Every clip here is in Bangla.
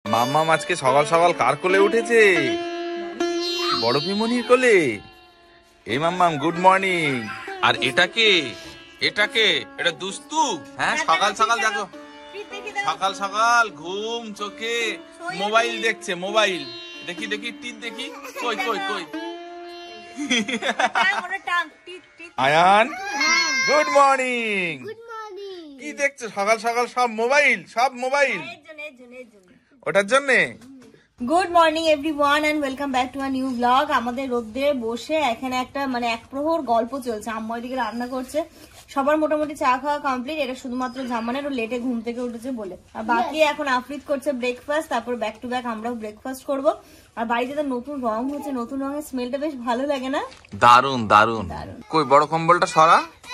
মাম্মাম আজকে সকাল সকাল কার কোলে উঠেছে? বড় পিমনির কোলে। এই মাম্মাম গুড মর্নিং। আর এটাকে এটা দুস্তু। হ্যাঁ সকাল সকাল দেখো, সকাল সকাল ঘুম চোখে মোবাইল দেখছে। মোবাইল দেখি টিপ দেখি। কই কই কই আয়ান গুড মর্নিং। কি দেখছো সকাল সকাল? সব মোবাইল ওটার জন্য। Good morning everyone and welcome back to a new blog. আমাদের রোদে বসে এখানে একটা এক প্রহর গল্প চলছে। আম্মা এদিকে রান্না করছে, সবার মোটামুটি চা খাওয়া কমপ্লিট। এটা শুধুমাত্র জামানের ও লেটে ঘুম থেকে উঠেছে বলে। আর বাকি এখন আফরিদ করছে ব্রেকফাস্ট, তারপর ব্যাক টু ব্যাক আমরাও ব্রেকফাস্ট করব। আর বাড়িতে তো নতুন রং হচ্ছে, নতুন রঙের স্মেলটা বেশ ভালো লাগে না? দারুন দারুন। কই বড় কম্বলটা সরা।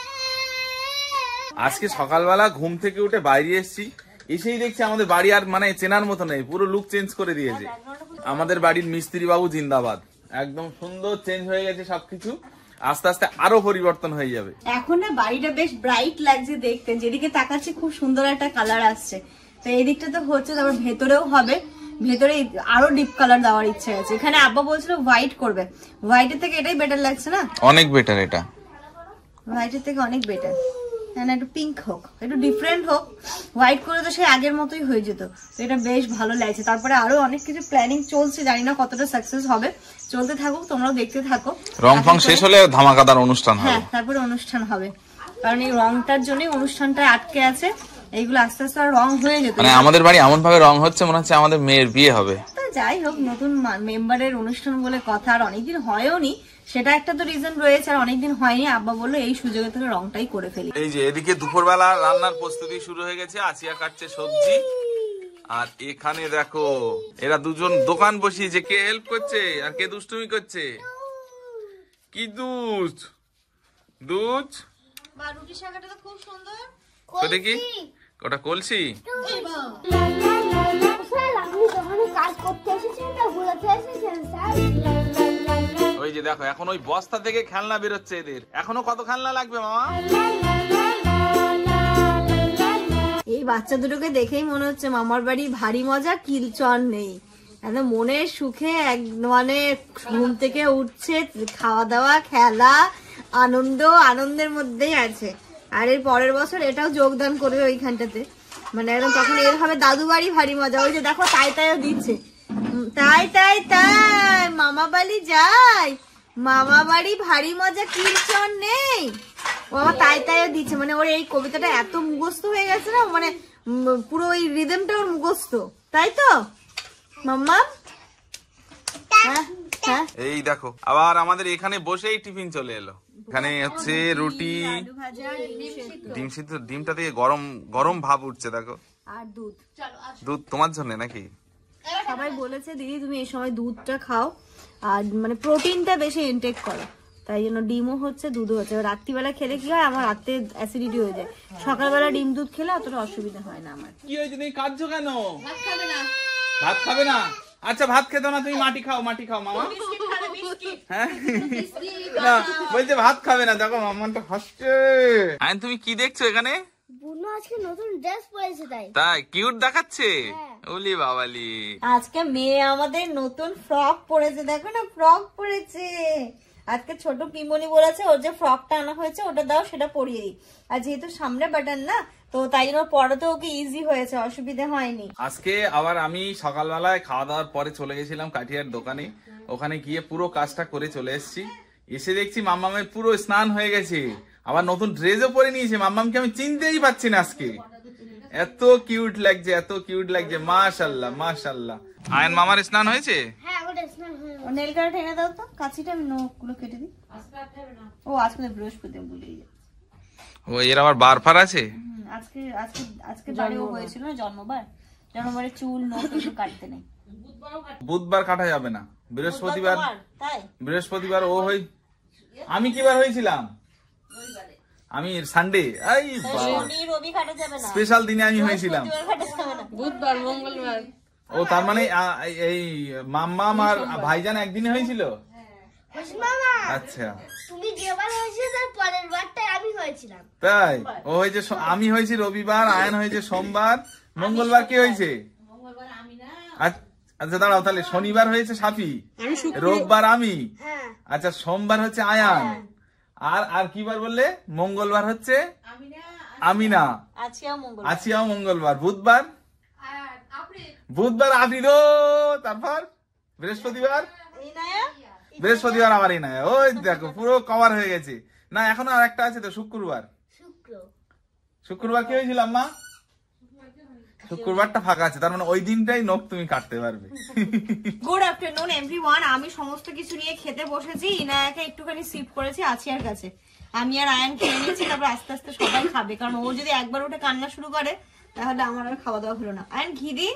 আজকে সকালবেলা ঘুম থেকে উঠে বাইরে এসেছি, এসেই দেখছি আমাদের বাড়ি আর চেনার মতো নেই, পুরো লুক চেঞ্জ করে দিয়েছে। আমাদের বাড়ির মিস্ত্রি বাবু জিন্দাবাদ, একদম সুন্দর চেঞ্জ হয়ে গেছে সবকিছু। আস্তে আস্তে আরো পরিবর্তন হয়ে যাবে। এখন না বাড়িটা বেশ ব্রাইট লাগছে দেখতে, যেদিকে তাকাচ্ছি খুব সুন্দর একটা কালার আসছে। তো এই দিকটা তো হচ্ছে, তারপর ভেতরেও হবে। ভেতরে আরো ডিপ কালার দেওয়ার ইচ্ছে আছে। এখানে আব্বা বলছিল হোয়াইট করবে, হোয়াইটের থেকে এটাই বেটার লাগছে না? অনেক বেটার, এটা হোয়াইটের থেকে অনেক বেটার। হ্যাঁ, একটু পিঙ্ক হোক, একটু ডিফারেন্ট হোক। হোয়াইট করে তো সেই আগের মতোই হয়ে যেত। এটা বেশ ভালো লাগছে। তারপরে আরো অনেক কিছু প্ল্যানিং চলছে, জানি না কতটা সাকসেস হবে। চলতে থাকুক, তোমরাও দেখতে থাকো। রং ফং শেষ হলে ধামাকাদার অনুষ্ঠান হবে। হ্যাঁ, তারপরে অনুষ্ঠান হবে, কারণ এই রংটার জন্যই অনুষ্ঠানটা আটকে আছে। এইগুলো আস্তে আস্তে আর রং হয়ে যেত। আমাদের বাড়ি এমন ভাবে রং হচ্ছে মনে হচ্ছে আমাদের মেয়ের বিয়ে হবে। যাই হোক, নতুন মেম্বারের অনুষ্ঠান বলে কথা, আর অনেকদিন হয়ও নি, সেটা একটা তো রিজন রয়েছে। আর অনেকদিন হয়নি, আব্বা বললো এই সুযোগে থেকে রংটাই করে ফেলি। এই যে এদিকে দুপুরবেলা রান্নার প্রস্তুতি শুরু হয়ে গেছে। আসিয়া কাটছে সবজি, আর এখানে দেখো এরা দুজন দোকান বসিয়েছে। কে হেল্প করছে আর কে দুষ্টুমি করছে? কি দুধ রুটি শাকাটা তো খুব সুন্দর। দেখি ওটা কলসি। ওই যে দেখো এখন ওই বস্তা থেকে খেলনা বেরোচ্ছে এদের। এখনো কত খেলনা লাগবে মামা? এই বাচ্চা দুটোকে দেখেই মনে হচ্ছে মামার বাড়ি ভারী মজা, কিলচন নেই। একদম মনের সুখে ঘুম থেকে উঠছে, খাওয়া দাওয়া খেলা আনন্দের মধ্যেই আছে। আর এর পরের বছর এটাও যোগদান করবে ওইখানটাতে। একদম তখন এর হবে দাদু বাড়ি ভারী মজা। ওই যে দেখো তাইও দিচ্ছে, তাই মামা বাড়ি যাই, মামা বাড়ি ভারী মজা কিলচন নেই। ও আমার তাইও দিচ্ছে। ওর এই কবিতাটা এত মুখস্থ হয়ে গেছে না, পুরো ওই রিদমটা ওর মুখস্থ। তাই তো মাম্মা? হ্যাঁ, এই দেখো আবার আমাদের এখানে বসেই টিফিন চলে এলো। এখানে হচ্ছে রুটি, ডিম সিদ্ধ। ডিমটা দিয়ে গরম গরম ভাব উঠছে দেখো। আর দুধ তোমার জন্য নাকি? সবাই বলেছে দিদি তুমি এই সময় দুধটা খাও, আর প্রোটিনটা বেশি ইনটেক করো। তাই জন্য ডিমও হচ্ছে, দুধও হচ্ছে। রাত্রিবেলা খেলে কি হয়, আমার রাতে অ্যাসিডিটি হয়ে যায়। সকালবেলা ডিম দুধ খেলে অতটা অসুবিধা হয় না আমার। কি হয়েছে, তুমি কাঁদছো কেন? ভাত খাবে না? আচ্ছা ভাত খেতো না, তুমি মাটি খাও মামা। হ্যাঁ না, বলছে ভাত খাবে না। দেখো মামাটা হাসছে। আইন তুমি কি দেখছো এখানে? বুনু আজকে নতুন ড্রেস পরেছে, তাই কিউট দেখাচ্ছে। ওলি বাবালি, আজকে মেয়ে আমাদের নতুন ফ্রক পরেছে। দেখো না, ফ্রক পরেছে আজকে। ছোট পিমনি বলেছে ওর যে ফ্রকটা আনা হয়েছে ওটা দাও, সেটা পরিয়ে দিই। আর যেহেতু সামনে বাটন না, তো তাই জন্য পরাতে ওকে ইজি হয়েছে, অসুবিধা হয়নি। আজকে আবার আমি সকালবেলায় খাওয়া দাওয়ার পরে চলে গেছিলাম কাঠিয়ার দোকানে। ওখানে গিয়ে পুরো কাজটা করে চলে এসেছি। এসে দেখছি মাম্মামের পুরো স্নান হয়ে গেছে, আবার নতুন ড্রেসও পরে নিয়েছে। মাম্মামকে আমি চিনতেই পারছি না আজকে। এত কিউট লাগছে, মাশাআল্লাহ মাশাআল্লাহ। আয়ন মামার স্নান হয়েছে? হ্যাঁ, ওটা স্নান হয়ে গেছে। নেল কাট এনে দাও তো, কাছিটা আমি নখগুলো কেটে দিই। ও আজকে বৃহস্পতি ভুলেই যাচ্ছে। ও এর আবার বার ফার আছে। আজকে বাড়িও হয়েছিল না, জন্মবারে চুল নখ কিছু কাটতে নেই। বুধবার কাটা যাবে না, বৃহস্পতিবার ও হই। আমি কি বার হয়েছিলাম? আমি সানডে। স্পেশাল দিনে আমি হয়েছিলাম, বুধবার মঙ্গলবার। ও তার এই মাম্মাম আর ভাইজান একদিনে হয়েছিল। আচ্ছা, তুমি যেবার হয়েছিল তার পরের বারটাই আমি হয়েছিলাম। তাই ও হয়েছে, আমি হয়েছি রবিবার, আয়ন হয়েছে সোমবার, মঙ্গলবার কি হয়েছে? আচ্ছা দাঁড়াও, তাহলে শনিবার হয়েছে সাফি, রোববার আমি, হ্যাঁ আচ্ছা সোমবার হচ্ছে আয়ান, আর কি বার বললে? মঙ্গলবার হচ্ছে আমিনা, আছিয়াও মঙ্গলবার, বুধবার আফ্রিদো, তারপর বৃহস্পতিবার আমার এই নয়। ওই দেখো পুরো কভার হয়ে গেছে। না এখনো আর একটা আছে তো, শুক্রবার কি হয়েছিল আম্মা? শুক্রবারটা ফাঁকা আছে, তার মানে ওই দিনটাই নখ তুমি কাটতে পারবে। Good afternoon everyone. আমি সমস্ত কিছু নিয়ে খেতে বসেছি। ইনায়াকে একটুখানি সিপ করেছি আছিয়ার কাছে। আমি আর আয়ান খেয়ে নিয়েছি, তারপর আস্তে আস্তে সবাই খাবে, কারণ ও যদি একবার উঠে কান্না শুরু করে তাহলে আমার আর খাওয়া দাওয়া হলো না। আয়ান ঘি দি।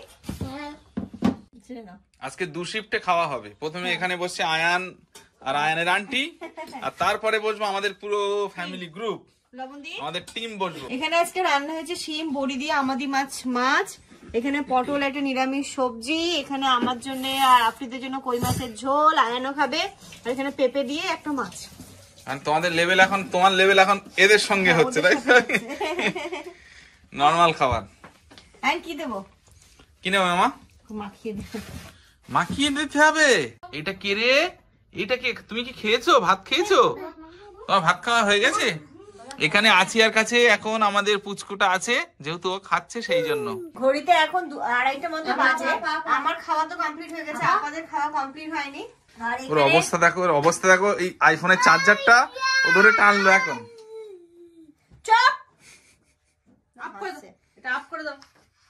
আজকে 2 শিফটে খাওয়া হবে। প্রথমে এখানে বসছে আয়ান আর আয়ানের আন্টি, আর তারপরে বসবো আমাদের পুরো ফ্যামিলি গ্রুপ, আমাদের টিম বসবো। এখানে আজকে রান্না হয়েছে শিম বড়ি দিয়ে আমাদি মাছ, এখানে পটল একটা নিরামিষ সবজি, এখানে আমার জন্য আর আফ্রিদের জন্য কই মাছের ঝোল, আয়ানও খাবে, আর এখানে পেঁপে দিয়ে একটা মাছ। আর তোমার লেভেল এখন এদের সঙ্গে হচ্ছে, তাই নরমাল খাবার। আয়ান কি দেবো? কি নেবো মামা? মাখিয়ে দিতে হবে। এটা কে রে? এটা কে? তুমি কি খেয়েছো? ভাত খেয়েছো? তোমার ভাত খাওয়া হয়ে গেছে? এখানে আছিয়ার কাছে এখন আমাদের পুচকুটা আছে, যেহেতু ও খাচ্ছে সেই জন্য। ঘড়িতে এখন 2:30টা মতো বাজে। আমার খাওয়া তো কমপ্লিট হয়ে গেছে, আপনাদের খাওয়া কমপ্লিট হয়নি। ওর অবস্থা দেখো, এই আইফোনের চার্জারটা ও ধরে টানলো এখন। চুপ! অফ করে দাও, এটা অফ করে দাও।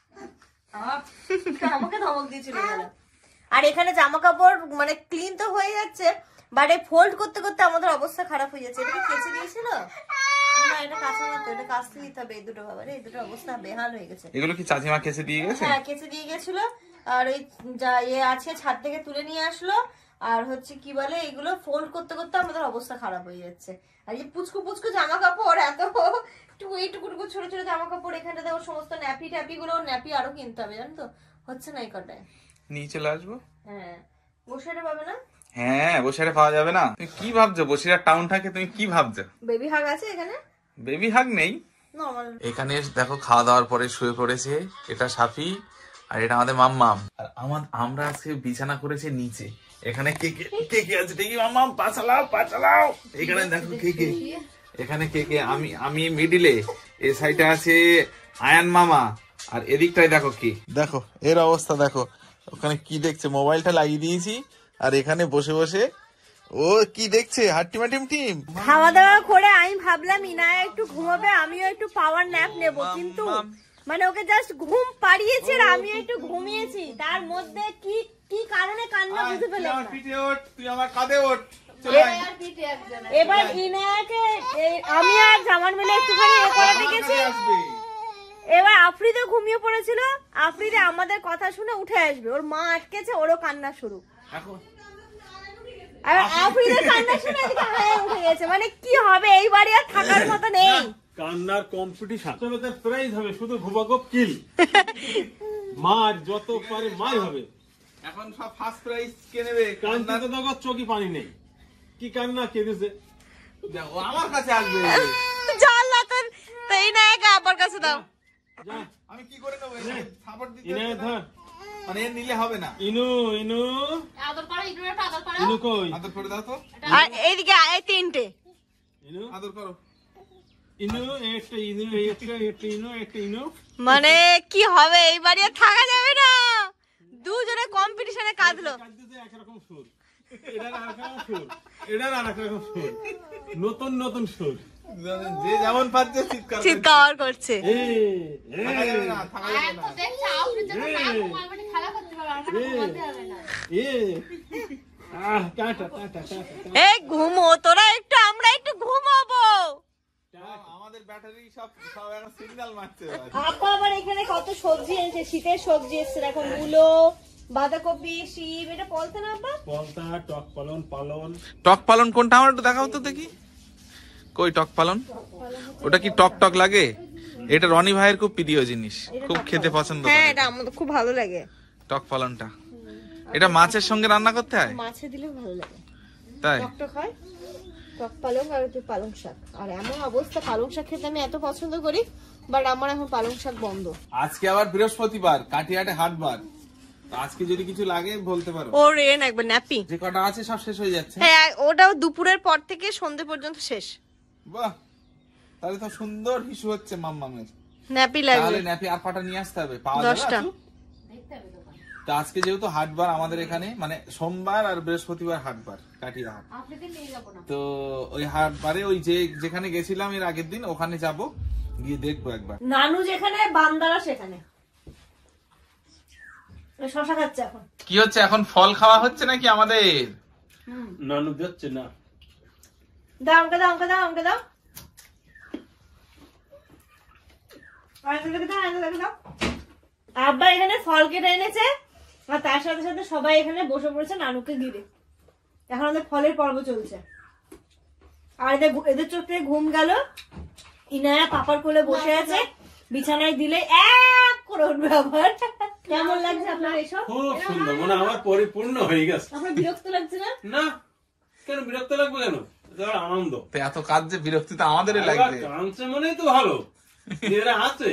আমাকে ধমক দিয়েছিল। আর এখানে জামা কাপড় মানে ক্লিন তো হয়ে যাচ্ছে, বাট এই ফোল্ড করতে করতে আমাদের অবস্থা খারাপ হয়ে যাচ্ছে। এটা কি কেচে দিয়েছিল? না, এটা কাঁচা না তো, এটা কাচতে দিতে হবে। এই দুটো বাবা রে, এই দুটো অবস্থা বেহাল হয়ে গেছে। এগুলো কি চাচিমা কেচে দিয়ে গেছে? হ্যাঁ, কেচে দিয়ে গেছিল। আর ওই যা আছে ছাদ থেকে তুলে নিয়ে আসলো। আর হচ্ছে কি বলে, এগুলো ফোল্ড করতে করতে আমাদের অবস্থা খারাপ হয়ে যাচ্ছে। আর এই পুচকু জামা কাপড়, এত এইটুকু ছোট ছোট জামা কাপড়, এখানটা দেখো সমস্ত ন্যাপি গুলো, ন্যাপি আরো কিনতে হবে, জানো তো, হচ্ছে না এই কটায়। নিয়ে চলে আসবো। হ্যাঁ, বসিরহাটে পাবে না? হ্যাঁ, বসিরহাটে পাওয়া যাবে না? তুমি কি ভাবছো? বসিরহাট টাউনটাকে তুমি কি ভাবছো? বেবি হাগ আছে এখানে? বেবি হাগ নেই। এখানে দেখো খাওয়া দাওয়ার পরে শুয়ে পড়েছে। এটা সাফি আর এটা আমাদের মাম্মাম। আর আমরা আজকে বিছানা করেছে নিচে। এখানে কে আছে দেখি, মাম্মাম পা চালাও। এখানে দেখো কে, এখানে কে, আমি মিডিলে, এই সাইডে আছে আয়ান মামা, আর এদিকটায় দেখো কি, দেখো এর অবস্থা দেখো। ওখানে কি দেখছে? মোবাইলটা লাগিয়ে দিয়েছি, আর এখানে বসে বসে ও কি দেখছে? হাট্টিমাটিম টিম। খাওয়া দাওয়া করে আমি ভাবলাম ইনায়া একটু ঘুমাবে, আমিও একটু পাওয়ার ন্যাপ নেব, কিন্তু মানে ওকে জাস্ট ঘুম পাড়িয়েছে আর আমিও একটু ঘুমিয়েছি। তার মধ্যে কি কারণে কান্না বুঝে পেলাম না। তুই আমার কাঁধে ওঠ। এবার ইনায়াকে আমি আর জামান মিলে একটুখানি এ করাতে গেছি। এবার আফ্রিদে ঘুমিয়ে পড়েছিল। আফ্রিদে আমাদের কথা শুনে উঠে আসবে, ওর মা আটকেছে, ওরও কান্না শুরু। আর আফ্রিদের কান্না শুনে উঠে গেছে। মানে কি হবে, এই বাড়ি আর থাকার মতো নেই। কান্নার কম্পিটিশন, প্রাইজ হবে শুধু ঘুমাগপ কিল। মার যত পারে মার হবে। এখন সব ফার্স্ট প্রাইজ কে নেবে? কান্নাতে দেখো চোখে পানি নেই। কি কান্না কেঁদেছে, দেখো আমার কাছে আসবে। চল না তোর তাই না, একা আবার কাছে দাও। আমি কি করে নেব? সাপোর্ট দিতে ইনে ধর, মানে এর নিলে হবে না। ইনু আদর করো, একটু আদর করো। ইনু কই? আদর করে দাও তো। আর এইদিকে এই তিনটে ইনু আদর করো। ইনু একটা ইনু। মানে কি হবে, এই বাড়ি আর থাকা যাবে না। দুজনে কম্পিটিশনে কাঁদলো। একরকম সুর, এটার আরেকরকম সুর, এটার আরেকরকম সুর, নতুন সুর। যে যেমন পাচ্ছে চিৎকার করছে। এই ঘুমো তোরা একটু, আমরা একটু ঘুমাবো। আমাদের ব্যাটারি সব এখন সিগন্যাল মারছে। আপা আবার এখানে কত সবজি এনেছে, শীতের সবজি এসছে দেখো, মূলো, বাঁধাকপি, শিম। এটা পলতা না আপা? পলতা, টক পালন কোনটা আমার একটু দেখাও তো দেখি। কই টক পালন? ওটা কি টক লাগে? এটা রনি ভাইয়ের খুব প্রিয় জিনিস, খুব খেতে পছন্দ করে। হ্যাঁ, এটা আমাদের খুব ভালো লাগে টক পালনটা। এটা মাছের সঙ্গে রান্না করতে হয়? মাছে দিলে ভালো লাগে। তাই টক হয়, টক পালং আর একটু পালং শাক। আর এমন অবস্থা, পালং শাক খেতে আমি এত পছন্দ করি, বাট আমার এখন পালং শাক বন্ধ। আজকে আবার বৃহস্পতিবার, কাটিয়াটে হাটবার। আজকে যদি কিছু লাগে বলতে পারো। ওর একবার ন্যাপি যে কটা আছে সব শেষ হয়ে যাচ্ছে। হ্যাঁ, ওটাও দুপুরের পর থেকে সন্ধ্যে পর্যন্ত শেষ। বাহ, তাহলে তো সুন্দর হিসু হচ্ছে মাম্মামের। ন্যাপি লাগবে, তাহলে ন্যাপি আর কটা নিয়ে আসতে হবে, পাওয়া যাবে 10টা। তো আজকে যেহেতু হাটবার আমাদের এখানে, মানে সোমবার আর বৃহস্পতিবার হাটবার, কাটিয়া হাট। তো ওই হাটবারে ওই যেখানে গেছিলাম এর আগের দিন, ওখানে যাব, গিয়ে দেখবো একবার। নানু যেখানে বান্দারা সেখানে শশা খাচ্ছে এখন। কি হচ্ছে এখন, ফল খাওয়া হচ্ছে নাকি আমাদের? নানু যাচ্ছে না, দাও আমাকে দাও, আমাকে দাও, আমাকে দাও, আব্বা এখানে ফল কেটে এনেছে আর তার সাথে সাথে সবাই এখানে বসে পড়েছে নানুকে ঘিরে। এখন আমাদের ফলের পর্ব চলছে। আর এদের চোখ থেকে ঘুম গেল। ইনায়া পাপার কোলে বসে আছে, বিছানায় দিলে এক করে উঠবে আবার। কেমন লাগছে আপনার এসব? খুব সুন্দর, মানে আমার পরিপূর্ণ হয়ে গেছে। আপনার বিরক্ত লাগছে না? না, কেন বিরক্ত লাগবে কেন? এটা আনন্দ। এত কাজ যে বিরক্তি তো আমাদেরই লাগবে। কাঁদছে মানেই তো ভালো, এরা আছে।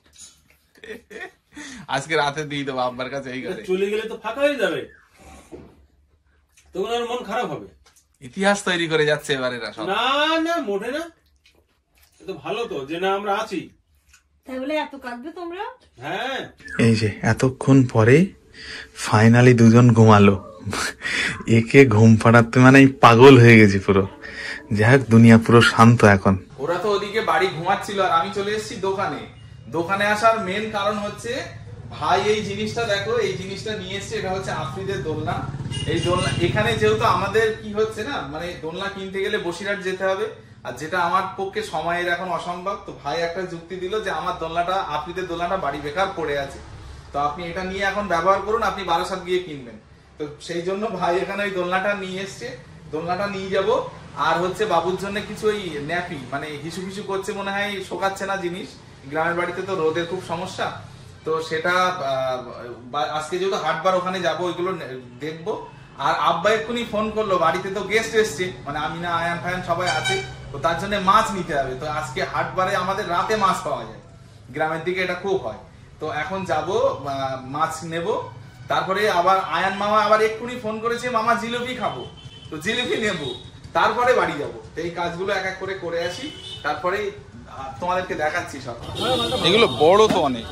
আজকে রাতে দিয়ে দেবো আব্বার কাছে, এই করে চলে গেলে তো ফাঁকা হয়ে যাবে, তখন আর মন খারাপ হবে। ইতিহাস তৈরি করে যাচ্ছে এবারে সব। না না, মোটে না, তো ভালো তো যে না আমরা আছি। তাই বলে এত কাঁদবে তোমরা? হ্যাঁ, এই যে এতক্ষণ পরে ফাইনালি দুজন ঘুমালো। একে ঘুম পাড়াতে মানে পাগল হয়ে গেছি পুরো। যাই হোক, দুনিয়া পুরো শান্ত এখন। ওরা তো ওদিকে বাড়ি ঘুমাচ্ছিল আর আমি চলে এসেছি দোকানে। দোকানে আসার মেন কারণ হচ্ছে ভাই এই জিনিসটা দেখো, এই জিনিসটা নিয়ে এসছে, এটা হচ্ছে আফ্রিদের দোলনা। এই দোলনা এখানে যেহেতু আমাদের কি হচ্ছে না, মানে দোলনা কিনতে গেলে বসিরহাট যেতে হবে, আর যেটা আমার পক্ষে সময়ের এখন অসম্ভব। তো ভাই একটা যুক্তি দিল যে আমার দোলনাটা, আফ্রিদের দোলনাটা বাড়ি বেকার পড়ে আছে, তো আপনি এটা নিয়ে এখন ব্যবহার করুন, আপনি 12 গিয়ে কিনবেন। তো সেই জন্য ভাই এখানে ওই দোলনাটা নিয়ে এসছে, দোলনাটা নিয়ে যাব। আর হচ্ছে বাবুর জন্য কিছু ওই ন্যাপি, মানে হিসু হিসু করছে মনে হয়, শোকাচ্ছে না জিনিস। গ্রামের বাড়িতে তো রোদের খুব সমস্যা, তো সেটা আজকে যেহেতু হাটবার ওখানে যাব, ওইগুলো দেখবো। আর আব্বা এক্ষুনি ফোন করলো, বাড়িতে তো গেস্ট এসছে, মানে আমিনা আয়ান ফায়ান সবাই আছে, তো তার জন্য মাছ নিতে হবে। তো আজকে হাটবারে আমাদের রাতে মাছ পাওয়া যায়, গ্রামের দিকে এটা খুব হয়। তো এখন যাব, মাছ নেব। তারপরে আবার আয়ান মামা আবার এক্ষুনি ফোন করেছে, মামা জিলিপি খাবো, তো জিলিপি নেব, তারপরে বাড়ি যাব। এই কাজগুলো এক এক করে করে আসি, তারপরে তোমাদেরকে দেখাচ্ছি সব। এগুলো বড় তো অনেক,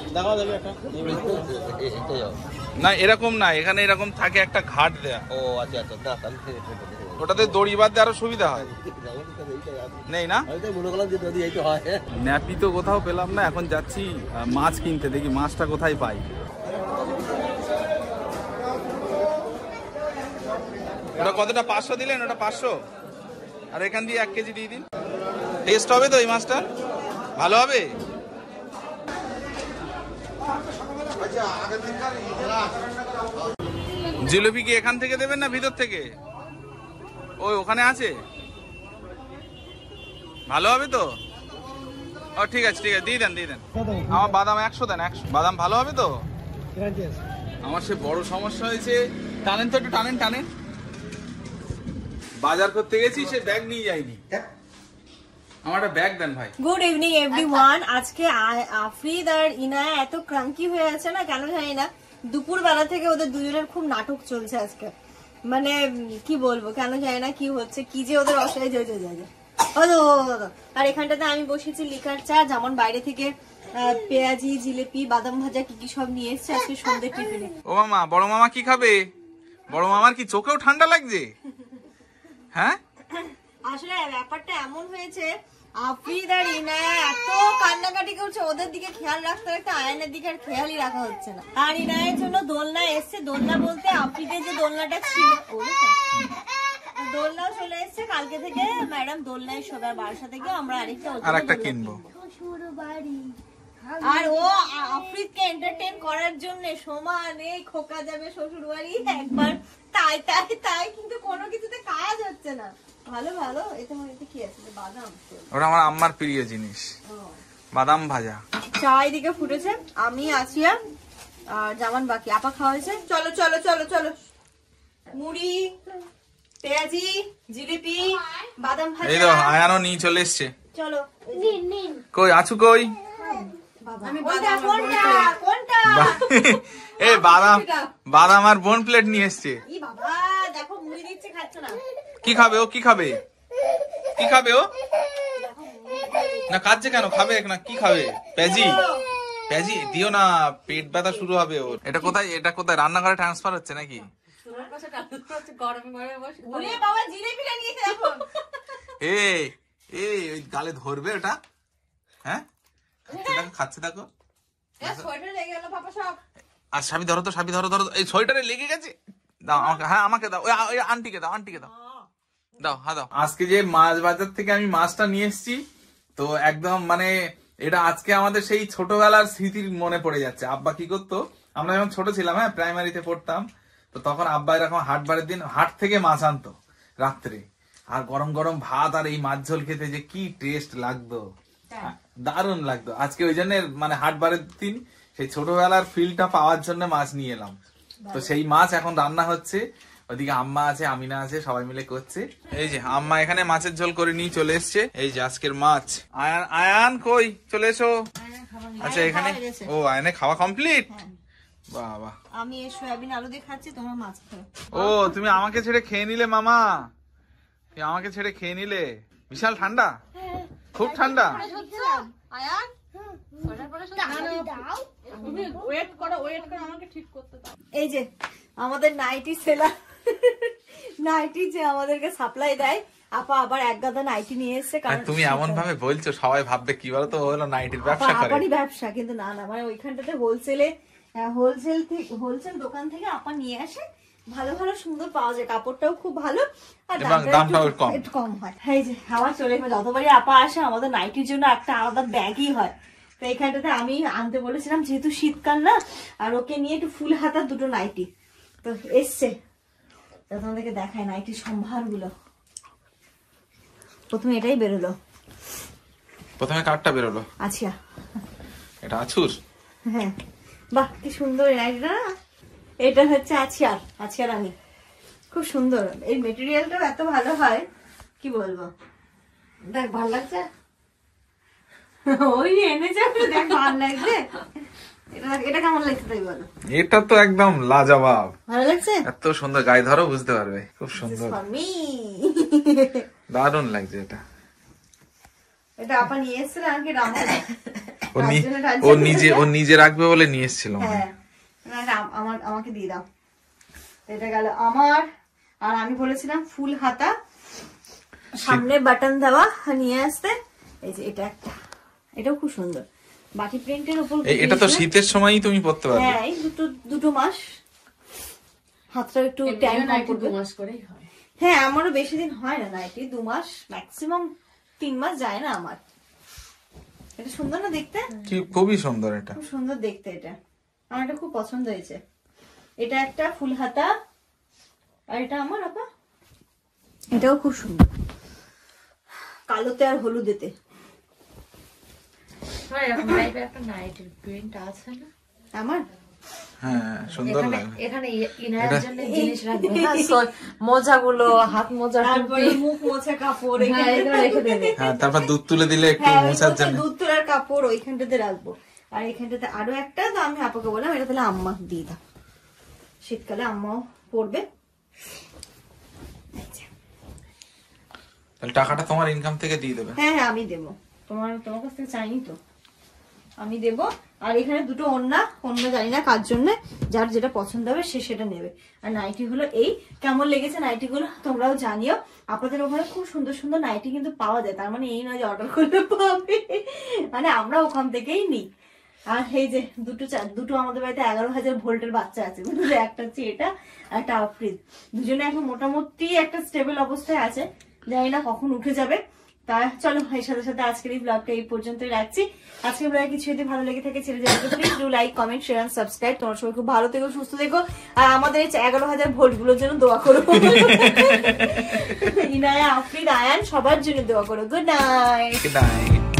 না এরকম না, এখানে এরকম থাকে একটা ঘাট দেয়া। ও আচ্ছা আচ্ছা, ওটাতে দড়ি বাঁধতে আরো সুবিধা হয়। নেই না, ন্যাপি তো কোথাও পেলাম না, এখন যাচ্ছি মাছ কিনতে, দেখি মাছটা কোথায় পাই। ওটা কতটা, 500 দিলেন? ওটা 500, আর এখান দিয়ে 1 কেজি দিয়ে দিন। টেস্ট হবে তো এই মাছটা, ভালো হবে? জিলিপি কি এখান থেকে দেবেন না ভিতর থেকে? ওই ওখানে আছে, ভালো হবে তো? ও ঠিক আছে ঠিক আছে, দিয়ে দেন দিয়ে দেন। আমার বাদাম 100 দেন, 100 বাদাম ভালো হবে তো? আমার সে বড় সমস্যা হয়েছে, টানেন তো একটু, টানেন টানেন। বাজার করতে গেছি, সে ব্যাগ নিয়ে যায়নি। আমার একটা ব্যাগ দেন ভাই। Good evening everyone. আজকে আফরিদ আর ইনায়া এত ক্রাঙ্কি হয়ে আছে না, কেন জানি না। দুপুর বেলা থেকে ওদের দুজনের খুব নাটক চলছে আজকে, মানে কি বলবো, কেন জানি না কি হচ্ছে, কি যে ওদের অসহায় যায়। আর এখানটাতে আমি বসেছি লিকার চা, যেমন বাইরে থেকে পেঁয়াজি, জিলিপি, বাদাম ভাজা কি কি সব নিয়ে এসছে আজকে সন্ধ্যে টিফিনে। ও মামা, বড় মামা কি খাবে? বড় মামার কি চোখেও ঠান্ডা লাগছে? হ্যাঁ, আসলে ব্যাপারটা এমন হয়েছে, আফরিদ আর ইনায়া এত কান্নাকাটি করছে, ওদের দিকে খেয়াল রাখতে রাখতে আয়নের দিকে আর খেয়ালই রাখা হচ্ছে না। আর ইনায়ের জন্য দোলনা এসছে, দোলনা বলতে আফরিদের যে দোলনাটা ছিল, দোলনাও চলে এসছে কালকে থেকে। ম্যাডাম দোলনায় সবার বাসা থেকে আমরা আরেকটা কিনবো। আর ও আফরিদকে এন্টারটেইন করার জন্য সমানে খোকা যাবে শ্বশুর বাড়ি একবার, তাই তাই তাই, কিন্তু কোনো কিছুতে কাজ হচ্ছে না। ভালো ভালো, এটা মধ্যে কি আছে? বাদাম, ওটা আমার আম্মার প্রিয় জিনিস, বাদাম ভাজা। চা এদিকে ফুটেছে, আমি আছিয়া আর জামান বাকি, আপা খাওয়া হয়েছে। চলো চলো চলো চলো, মুড়ি, পেঁয়াজি, জিলিপি, বাদাম ভাজা। এই তো আয়ানও নিয়ে চলে এসছে। চলো কই আছু, কই এ বাদাম বাদাম আর বোন প্লেট নিয়ে এসছে। দেখো মুড়ি দিচ্ছে, খাচ্ছ না? কি খাবে ও? কি খাবে? কি খাবে ও? না কাঁদছে কেন? খাবে না? কি খাবে? প্যাজি প্যাজি দিও না, পেট ব্যথা শুরু হবে ওর। এটা কোথায়? এটা কোথায়? রান্নাঘরে ট্রান্সফার হচ্ছে নাকি? ওই গালে ধরবে ওটা? হ্যাঁ খাচ্ছে দেখো। আর সাবি ধরো তো, সাবি ধরো ধরো। এই সোয়েটারে লেগে গেছে। দাও আমাকে, হ্যাঁ আমাকে দাও। ওই আন্টিকে দাও, আন্টিকে দাও, দাও হ্যাঁ দাও। আজকে যে মাছ বাজার থেকে আমি মাছটা নিয়ে এসেছি, তো একদম মানে এটা আজকে আমাদের সেই ছোটবেলার স্মৃতির মনে পড়ে যাচ্ছে। আব্বা কি করতো, আমরা যখন ছোট ছিলাম, হ্যাঁ প্রাইমারিতে পড়তাম, তো তখন আব্বা এরকম হাটবারের দিন হাট থেকে মাছ আনতো রাত্রে, আর গরম গরম ভাত আর এই মাছ ঝোল খেতে যে কি টেস্ট লাগতো, দারুণ লাগতো। আজকে ওই জন্য মানে হাটবারের দিন সেই ছোটবেলার ফিলটা পাওয়ার জন্য মাছ নিয়ে এলাম। তো সেই মাছ এখন রান্না হচ্ছে, ওদিকে আম্মা আছে, আমিনা আছে, সবাই মিলে করছে। এই যে আম্মা এখানে মাছের ঝোল করে নিয়ে চলে এসছে। এই যে আজকের মাছ। আয়ান, আয়ান কই? চলে এসো। আচ্ছা এখানে, ও আয়ানে খাওয়া কমপ্লিট। বাবা, আমি এই সয়াবিন আলু দিয়ে খাচ্ছি, তোমার মাছ খাও। ও তুমি আমাকে ছেড়ে খেয়ে নিলে মামা, তুমি আমাকে ছেড়ে খেয়ে নিলে। বিশাল ঠান্ডা, খুব ঠান্ডা। এই যে আমাদের নাইটি সেলার, নাইটি যে আমাদেরকে সাপ্লাই দেয়, আপা আবার এক গাদা নাইটি নিয়ে এসছে। আর তুমি এমন ভাবে বলছো সবাই ভাববে কি বলতো, হলো নাইটির ব্যবসা করে। আপারই ব্যবসা, কিন্তু না না, মানে ওইখানটাতে হোলসেল দোকান থেকে আপা নিয়ে আসে, ভালো ভালো সুন্দর পাওয়া যায়, কাপড়টাও খুব ভালো আর দামটাও একটু কম হয়। এই যে হাওয়া চলে গেছে, যতবারই আপা আসে আমাদের নাইটির জন্য একটা আলাদা ব্যাগই হয়। তো এইখানটাতে আমি আনতে বলেছিলাম, যেহেতু শীতকাল না, আর ওকে নিয়ে একটু ফুল হাতার দুটো নাইটি তো এসছে। তোমাদেরকে দেখায় নাইটির সম্ভার গুলো। প্রথমে এটাই বেরোলো। প্রথমে কারটা বেরোলো? আচ্ছা, এটা আছুর। হ্যাঁ, বাহ কি সুন্দর এই নাইটিটা না। এটা হচ্ছে আছিয়া রানী, খুব সুন্দর। এই মেটেরিয়ালটাও এত ভালো হয়, কি বলবো। দেখ ভালো লাগছে, ওই এনেছে দেখ ভালো লাগছে। এটা কেমন লাগছে তাই বলো? এটা তো একদম লাজবাব, ভালো লাগছে, এত সুন্দর। গায়ে ধরো বুঝতে পারবে, খুব সুন্দর, দারুণ লাগছে। এটা আপা নিয়ে এসেছিল আর কি, ও নিজে রাখবে বলে নিয়ে এসেছিল। হ্যাঁ, আমাকে দিয়ে দাও। এটা গেল আমার। আর আমি বলেছিলাম ফুল হাতা, সামনে বাটন দেওয়া নিয়ে আসতে। এই যে এটা একটা, এটাও খুব সুন্দর। বাকি প্রিন্টের উপর এটা তো শীতের সময়ই তুমি পরতে পারবে। হ্যাঁ, এই দুটো মাস হাতটা একটু ট্যান করবে। 2 মাস করেই হয়। হ্যাঁ, আমারও বেশি দিন হয় না নাইটি, 2 মাস ম্যাক্সিমাম, 3 মাস যায় না আমার। এটা সুন্দর না দেখতে? খুবই সুন্দর, এটা খুব সুন্দর দেখতে। এটা আমার এটা খুব পছন্দ হয়েছে। এটা একটা ফুল হাতা, আর এটা আমার আপা, এটাও খুব সুন্দর, কালোতে আর হলুদেতে। আমার হ্যাঁ সুন্দর লাগে। এখানে ইনারের জন্য জিনিস রাখবে, মোজাগুলো, হাত মোজা, তারপরে মুখ মোছা কাপড় এখানে রেখে দেবে। হ্যাঁ, তারপর দুধ তুলে দিলে একটু মোছার জন্য দুধ তোলার কাপড় ওইখানটাতে রাখবো। আর এইখানটাতে আরো একটা, তো আমি আপাকে বললাম এটা তাহলে আম্মা দিয়ে দাও, শীতকালে আম্মাও পরবে। তাহলে টাকাটা তোমার ইনকাম থেকে দিয়ে দেবে। হ্যাঁ হ্যাঁ, আমি দেবো, তোমার কাছ থেকে চাইনি তো, আমি দেবো। আর এখানে দুটো ওড়না জানি না কার জন্য, যার যেটা পছন্দ হবে সে সেটা নেবে। আর নাইটি গুলো এই কেমন লেগেছে নাইটি গুলো তোমরাও জানিও। আপনাদের ওখানে খুব সুন্দর সুন্দর নাইটি কিন্তু পাওয়া যায়, তার মানে এই নয় যে অর্ডার করলে পাবে, মানে আমরা ওখান থেকেই নিই। আর এই যে দুটো আমাদের বাড়িতে 11,000 ভোল্টের বাচ্চা আছে, একটা হচ্ছে এটা, একটা আফ্রিদ। দুজনে এখন মোটামুটি একটা স্টেবল অবস্থায় আছে, জানি না কখন উঠে যাবে। তা চলো, এর সাথে সাথে আজকের এই ব্লগটা এই পর্যন্তই রাখছি। আজকের ব্লগে কিছু যদি ভালো লেগে থাকে ছেড়ে যাবে, please do like, comment, share and subscribe. তোমার সবাই খুব ভালো থেকো, সুস্থ থেকো, আর আমাদের এই 11,000 ভোল্ট গুলোর জন্য দোয়া করো। ইনায়া, আফরিদ, আয়ান সবার জন্য দোয়া করো। Good night.